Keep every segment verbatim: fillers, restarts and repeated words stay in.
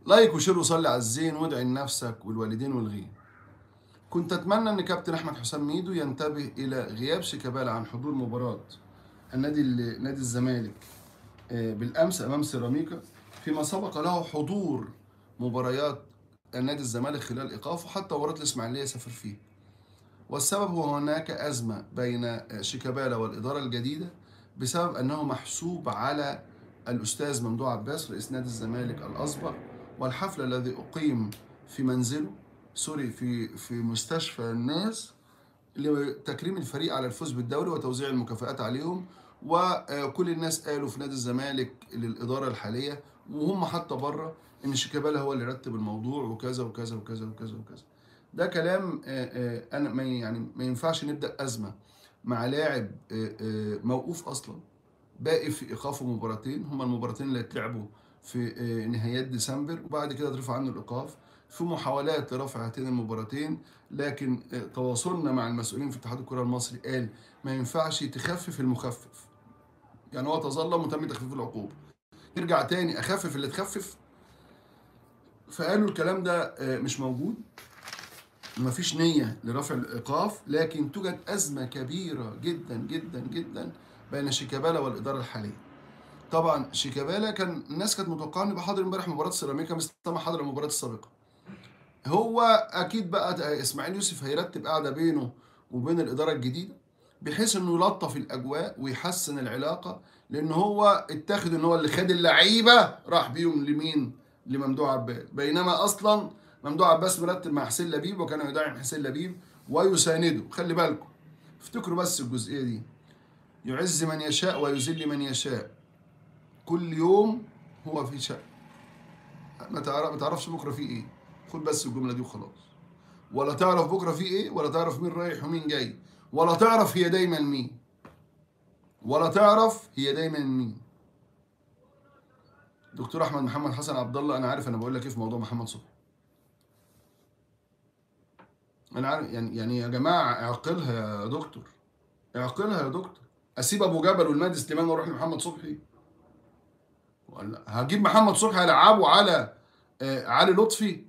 لايك وشير وصلي على الزين وادعي لنفسك والوالدين والغير. كنت اتمنى ان كابتن احمد حسام ميدو ينتبه الى غياب شيكابالا عن حضور مباراه النادي نادي الزمالك بالامس امام سيراميكا، فيما سبق له حضور مباريات النادي الزمالك خلال ايقافه، حتى مباراه الاسماعيليه سافر فيه. والسبب هو هناك ازمه بين شيكابالا والاداره الجديده بسبب انه محسوب على الاستاذ ممدوح عباس رئيس نادي الزمالك الاسبق، والحفل الذي اقيم في منزله سوري في في مستشفى الناس لتكريم الفريق على الفوز بالدوري وتوزيع المكافآت عليهم. وكل الناس قالوا في نادي الزمالك للإدارة الحالية وهم حتى بره إن شيكابالا هو اللي رتب الموضوع وكذا وكذا وكذا وكذا وكذا. ده كلام أنا ما يعني ما ينفعش نبدأ أزمة مع لاعب موقوف أصلا، باقي في إيقافه مباراتين، هما المباراتين اللي هيتلعبوا في نهايات ديسمبر وبعد كده اترفع عنه الإيقاف. في محاولات لرفع هاتين المباراتين، لكن تواصلنا مع المسؤولين في اتحاد الكرة المصري قال ما ينفعش تخفف المخفف، يعني هو تظلم وتم تخفيف العقوبة، يرجع تاني أخفف اللي تخفف. فقالوا الكلام ده مش موجود، مفيش نية لرفع الإيقاف، لكن توجد أزمة كبيرة جدا جدا جدا بين شيكابالا والإدارة الحالية. طبعا شيكابالا كان الناس كانت متوقعه انه يبقى حاضر امبارح مباراه سيراميكا مثل ما حضر المباراه السابقه. هو اكيد بقى اسماعيل يوسف هيرتب قاعده بينه وبين الاداره الجديده بحيث انه يلطف الاجواء ويحسن العلاقه، لان هو اتاخد ان هو اللي خد اللعيبه راح بيهم لمين؟ لممدوح عباس، بينما اصلا ممدوح عباس مرتب مع حسين لبيب وكان يدعم حسين لبيب ويسانده. خلي بالكم، افتكروا بس الجزئيه دي، يعز من يشاء ويذل من يشاء. كل يوم هو في شأن، ما تعرف ما تعرفش بكره في ايه. خد بس الجمله دي وخلاص. ولا تعرف بكره في ايه، ولا تعرف مين رايح ومين جاي، ولا تعرف هي دايما مين، ولا تعرف هي دايما مين. دكتور احمد محمد حسن عبد الله، انا عارف انا بقول لك ايه في موضوع محمد صبحي. انا عارف يعني يعني يا جماعه اعقلها يا دكتور، اعقلها يا دكتور. اسيب ابو جبل والمهدي سليمان واروح لمحمد صبحي؟ ولا هجيب محمد صبحي العبه على آه علي لطفي؟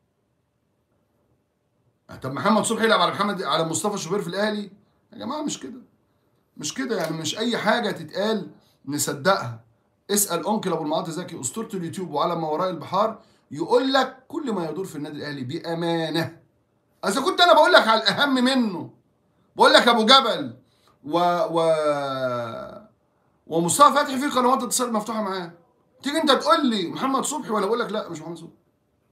طب محمد صبحي يلعب على محمد على مصطفى شوبير في الاهلي؟ يا جماعه مش كده، مش كده، يعني مش اي حاجه تتقال نصدقها. اسال انكل ابو المعاطي زكي اسطوره اليوتيوب وعلى ما وراء البحار، يقول لك كل ما يدور في النادي الاهلي بامانه. اذا كنت انا بقول لك على الاهم منه، بقول لك ابو جبل و و ومصطفى فتحي في قنوات اتصال مفتوحه معاه، تيجي انت تقول لي محمد صبحي وانا اقول لك لا مش محمد صبحي.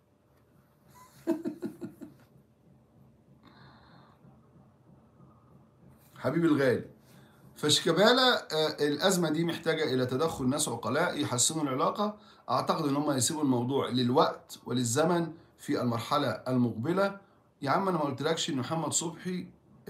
حبيبي الغالي، فشيكابالا الازمه دي محتاجه الى تدخل ناس عقلاء يحسنوا العلاقه. اعتقد ان هم يسيبوا الموضوع للوقت وللزمن في المرحله المقبله. يا عم انا ما قلتلكش ان محمد صبحي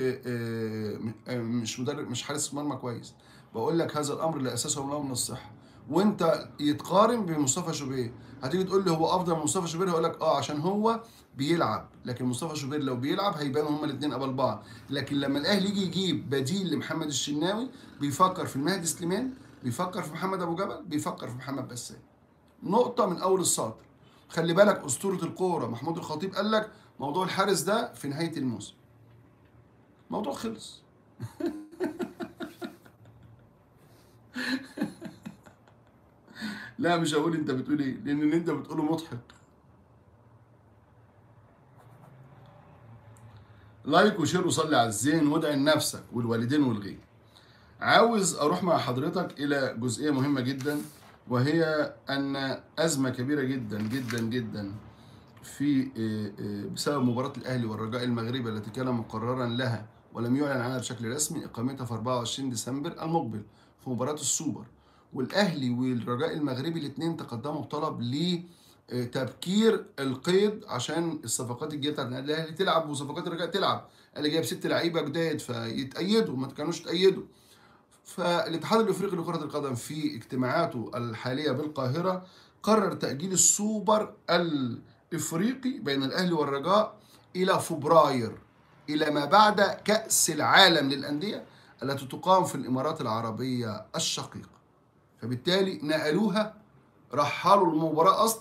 مش مدرب مش حارس مرمى كويس، بقول لك هذا الامر لا اساسه له من الصحه. وانت يتقارن بمصطفى شوبير، هتيجي تقول لي هو افضل من مصطفى شوبير، هقول لك اه عشان هو بيلعب، لكن مصطفى شوبير لو بيلعب هيبانوا هما الاثنين قبل بعض. لكن لما الاهلي يجي يجيب بديل لمحمد الشناوي بيفكر في المهدي سليمان، بيفكر في محمد ابو جبل، بيفكر في محمد بسام. نقطه من اول السطر. خلي بالك اسطوره الكوره محمود الخطيب قال لك موضوع الحارس ده في نهايه الموسم، موضوع خلص. لا مش هقول انت بتقول ايه، لان اللي انت بتقوله مضحك. لايك وشير وصلي على الزين وادعي لنفسك والوالدين والغير. عاوز اروح مع حضرتك الى جزئيه مهمه جدا، وهي ان ازمه كبيره جدا جدا جدا في بسبب مباراه الاهلي والرجاء المغربي التي كان مقررا لها ولم يعلن عنها بشكل رسمي اقامتها في أربعة وعشرين ديسمبر المقبل في مباراه السوبر. والاهلي والرجاء المغربي الاثنين تقدموا بطلب لتبكير القيد عشان الصفقات الجديده بتاعت النادي الاهلي تلعب وصفقات الرجاء تلعب. اللي جايب ست لعيبه جداد فيتأيدوا، ما كانوش تأيدوا. فالاتحاد الافريقي لكرة القدم في اجتماعاته الحالية بالقاهرة قرر تأجيل السوبر الافريقي بين الاهلي والرجاء الى فبراير، الى ما بعد كأس العالم للأندية التي تقام في الامارات العربية الشقيقة. فبالتالي نقلوها، رحلوا المباراة اصلا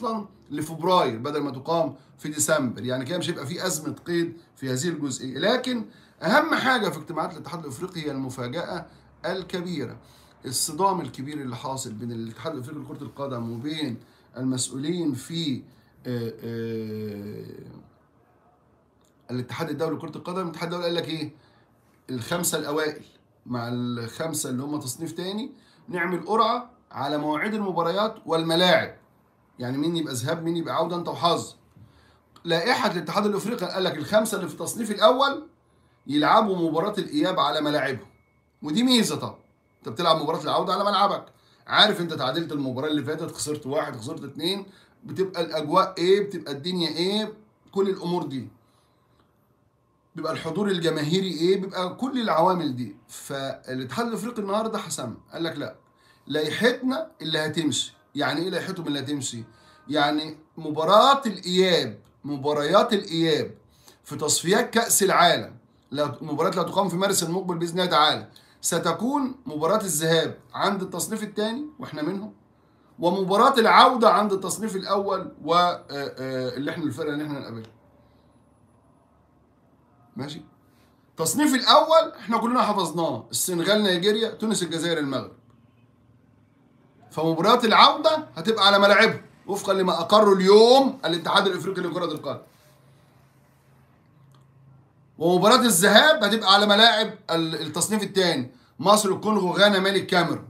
لفبراير بدل ما تقام في ديسمبر، يعني كده مش هيبقى في ازمه قيد في هذه الجزئيه. لكن اهم حاجه في اجتماعات الاتحاد الافريقي هي المفاجاه الكبيره، الصدام الكبير اللي حاصل بين الاتحاد الافريقي لكره القدم وبين المسؤولين في آآ آآ الاتحاد الدولي لكره القدم. الاتحاد الدولي قال لك ايه؟ الخمسه الاوائل مع الخمسه اللي هم تصنيف تاني نعمل قرعه على مواعيد المباريات والملاعب، يعني مين يبقى ذهاب مين يبقى عوده، انت وحظ. لائحه الاتحاد الافريقي قال لك الخمسه اللي في التصنيف الاول يلعبوا مباراه الاياب على ملاعبهم، ودي ميزه طبعا، انت بتلعب مباراه العوده على ملعبك، عارف انت تعادلت المباراه اللي فاتت، خسرت واحد خسرت اتنين، بتبقى الاجواء ايه، بتبقى الدنيا ايه، كل الامور دي، بيبقى الحضور الجماهيري ايه، بيبقى كل العوامل دي. فالاتحاد الافريقي النهارده حسم، قال لك لا، لائحتنا اللي هتمشي. يعني ايه لائحتهم اللي هتمشي؟ يعني مباراه الاياب، مباريات الاياب في تصفيات كاس العالم، مباريات لا تقام في مارس المقبل باذن الله تعالى، ستكون مباراه الذهاب عند التصنيف الثاني واحنا منهم، ومباراه العوده عند التصنيف الاول واللي احنا الفرقه اللي احنا نقابلها. ماشي؟ التصنيف الاول احنا كلنا حفظناه، السنغال نيجيريا تونس الجزائر المغرب. فمباريات العوده هتبقى على ملاعبهم وفقا لما اقره اليوم الاتحاد الافريقي لكره القدم. ومباراه الذهاب هتبقى على ملاعب التصنيف الثاني، مصر الكونغو غانا مالي الكاميرون.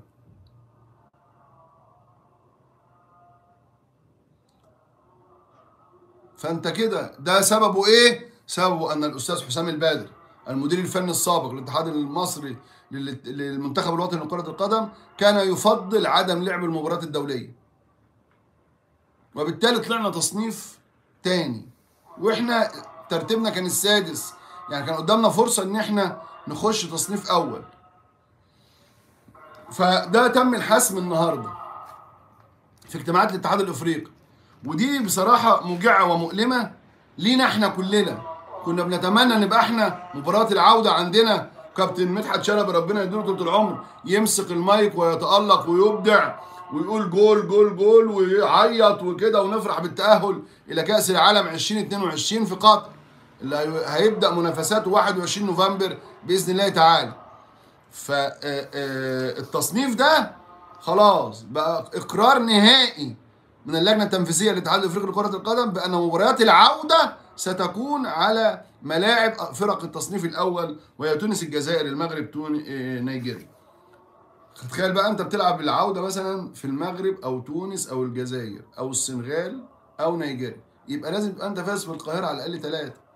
فانت كده ده سببه ايه؟ سببه ان الاستاذ حسام البادر المدير الفني السابق للاتحاد المصري للمنتخب الوطني لكرة القدم كان يفضل عدم لعب المباريات الدولية، وبالتالي طلعنا تصنيف تاني، واحنا ترتيبنا كان السادس، يعني كان قدامنا فرصة ان احنا نخش تصنيف اول. فده تم الحسم النهارده في اجتماعات الاتحاد الافريقي، ودي بصراحة موجعة ومؤلمة لينا احنا كلنا. كنا بنتمنى نبقى احنا مباراة العودة عندنا كابتن مدحت شلبي ربنا يديله طول العمر يمسك المايك ويتألق ويبدع ويقول جول جول جول ويعيط وكده، ونفرح بالتأهل إلى كأس العالم ألفين واثنين وعشرين في قطر اللي هيبدأ منافساته واحد وعشرين نوفمبر بإذن الله تعالى. فالتصنيف ده خلاص بقى إقرار نهائي من اللجنة التنفيذية للاتحاد الافريقي لكرة القدم بأن مباريات العودة ستكون على ملاعب فرق التصنيف الأول، وهي تونس الجزائر المغرب تونس نيجيريا. تخيل بقى أنت بتلعب العودة مثلا في المغرب أو تونس أو الجزائر أو السنغال أو نيجيريا، يبقى لازم تبقى أنت فاز في القاهرة على الأقل ثلاثة.